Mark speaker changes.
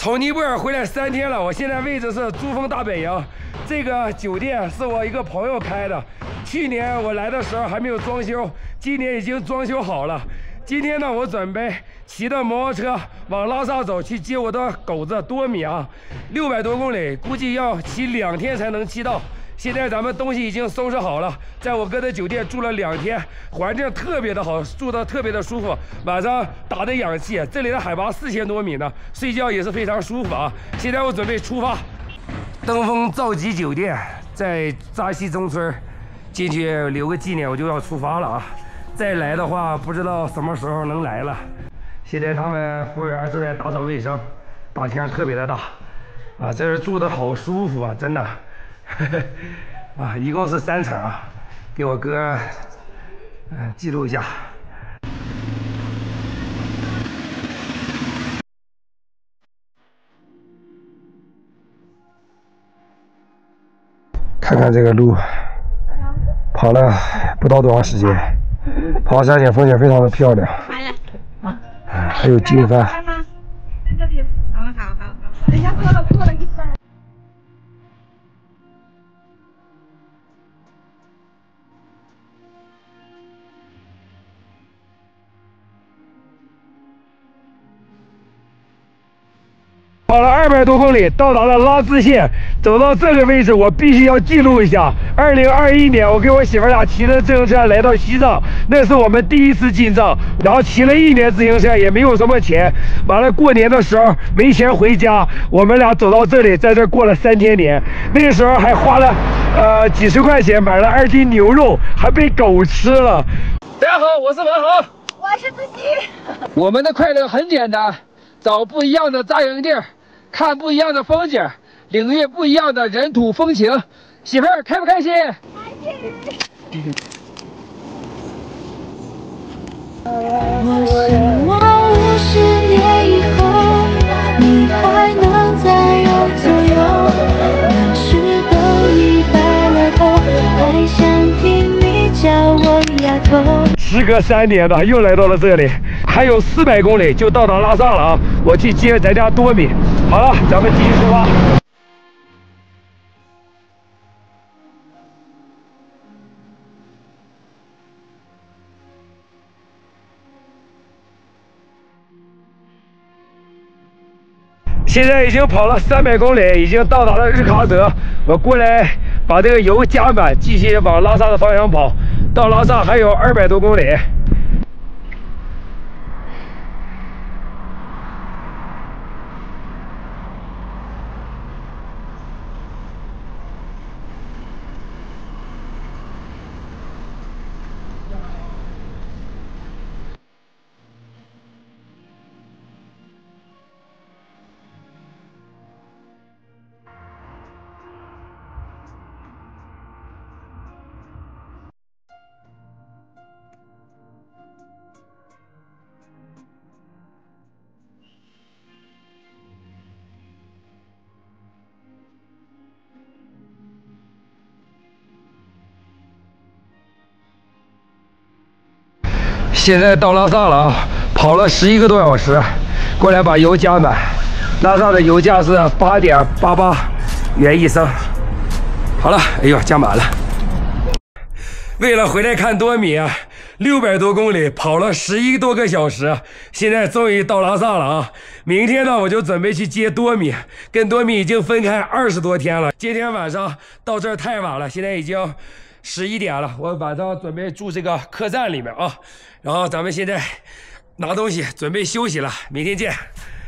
Speaker 1: 从尼泊尔回来3天了，我现在位置是珠峰大本营。这个酒店是我一个朋友开的，去年我来的时候还没有装修，今年已经装修好了。今天呢，我准备骑着摩托车往拉萨走，去接我的狗子多米啊，600多公里，估计要骑2天才能骑到。现在咱们东西已经收拾好了，在我哥的酒店住了2天，环境特别的好，住得特别的舒服。晚上打的氧气，这里的海拔4000多米呢，睡觉也是非常舒服啊。现在我准备出发，登峰兆吉酒店在扎西中村，进去留个纪念，我就要出发了啊。再来的话，不知道什么时候能来了。现在他们服务员正在打扫卫生，大厅特别的大啊，这儿住的好舒服啊，真的。啊，一共是3层啊，给我哥记录一下。看看这个路，跑了不到多长时间，跑山景风景非常的漂亮。还有经幡。好，等一下过了一半。跑了200多公里，到达了拉孜县。走到这个位置，我必须要记录一下。2021年，我跟我媳妇俩骑着自行车来到西藏，那是我们第一次进藏，然后骑了1年自行车，也没有什么钱。完了，过年的时候没钱回家，我们俩走到这里，在这过了3天年。那个时候还花了几十块钱买了2斤牛肉，还被狗吃了。大家好，我是文豪，
Speaker 2: 我是子熙。
Speaker 1: 我们的快乐很简单，找不一样的扎营地儿。看不一样的风景，领略不一样的人土风情。媳妇儿开不开心？
Speaker 2: 开心。我希望50年以后，你还能在我左右。那时都已白了头，还想听你叫我丫头。
Speaker 1: 时隔3年了，又来到了这里，还有400公里就到达拉萨了啊！我去接咱家多米。好了，咱们继续出发。现在已经跑了300公里，已经到达了日喀则。我过来把这个油加满，继续往拉萨的方向跑。到拉萨还有200多公里。现在到拉萨了啊，跑了11个多小时，过来把油加满。拉萨的油价是8.88元1升。好了，哎呦，加满了。为了回来看多米啊，600多公里，跑了11多个小时，现在终于到拉萨了啊！明天呢，我就准备去接多米，跟多米已经分开20多天了。今天晚上到这儿太晚了，现在已经11点了，我晚上准备住这个客栈里面啊。然后咱们现在拿东西准备休息了，明天见。